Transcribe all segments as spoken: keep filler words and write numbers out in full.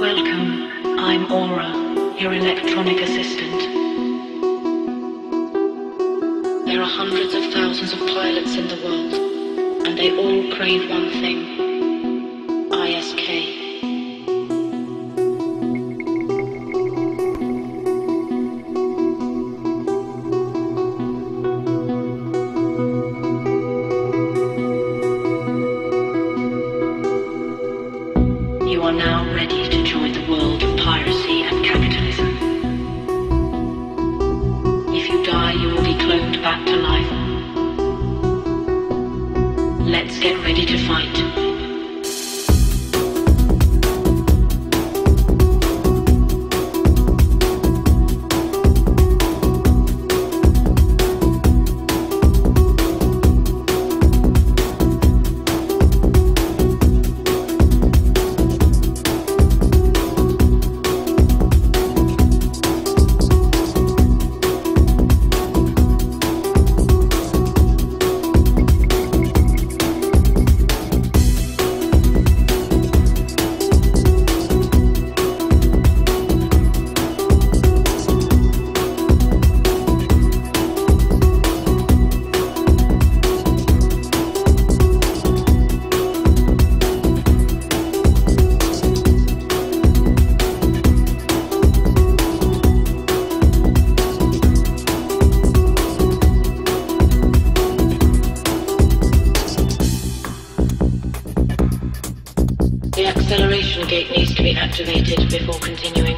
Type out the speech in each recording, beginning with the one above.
Welcome, I'm Aura, your electronic assistant. There are hundreds of thousands of pilots in the world, and they all crave one thing, I S K. You are now ready to join the world of piracy and capitalism. If you die, you will be cloned back to life. Let's get ready to fight. The acceleration gate needs to be activated before continuing.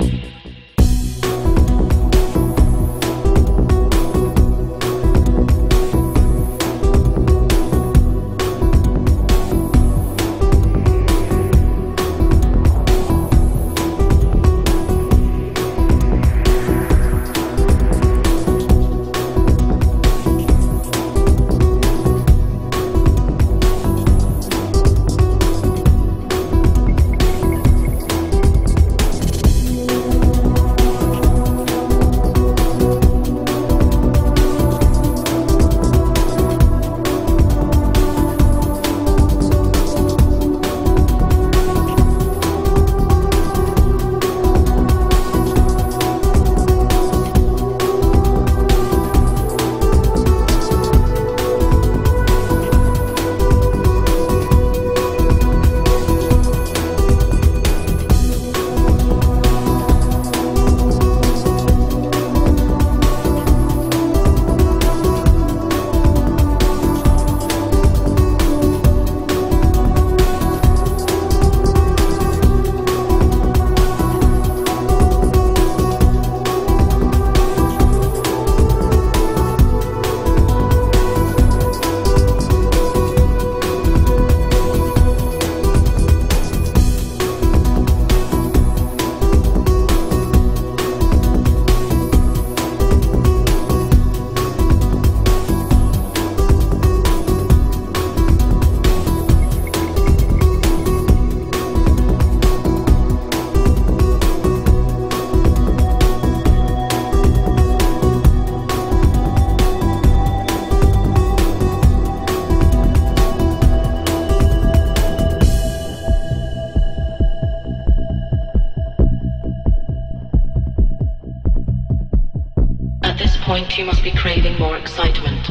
At this point, you must be craving more excitement.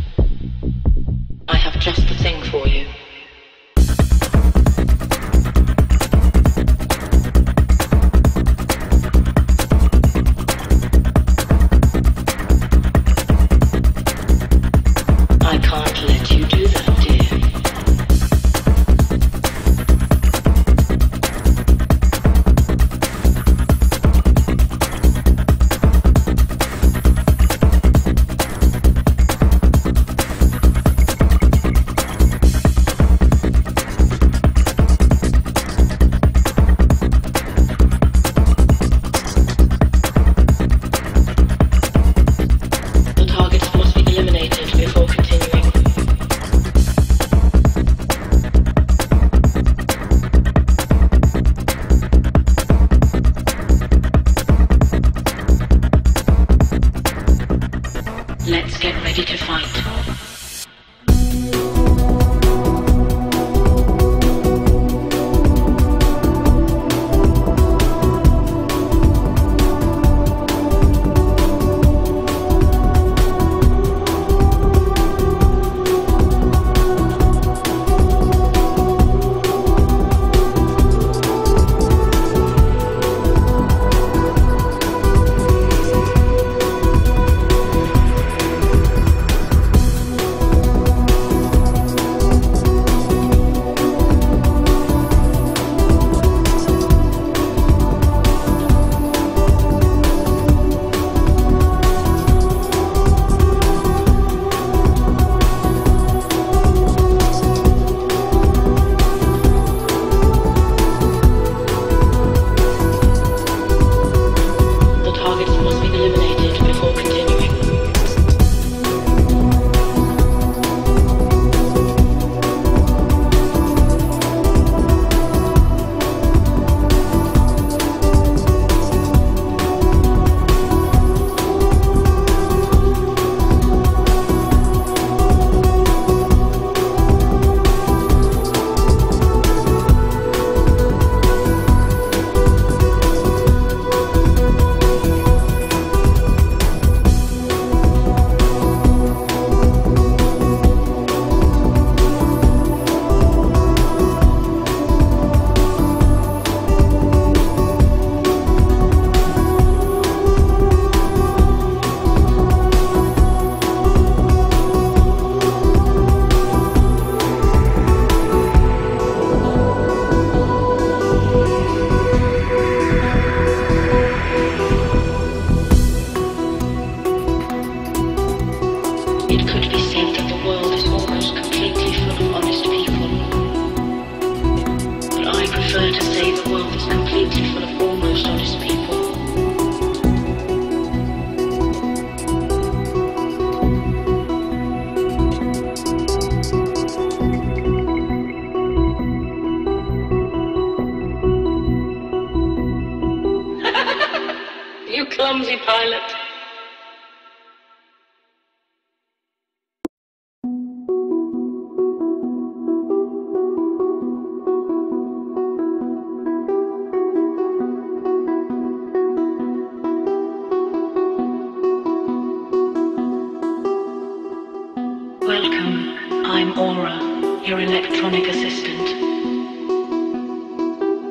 I have just the thing for you. I can't let you do that, dear. Let's get ready to fight. You clumsy pilot. Welcome, I'm Aura, your electronic assistant.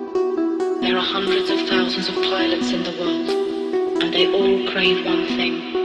There are hundreds of thousands of pilots in the world, and they all crave one thing.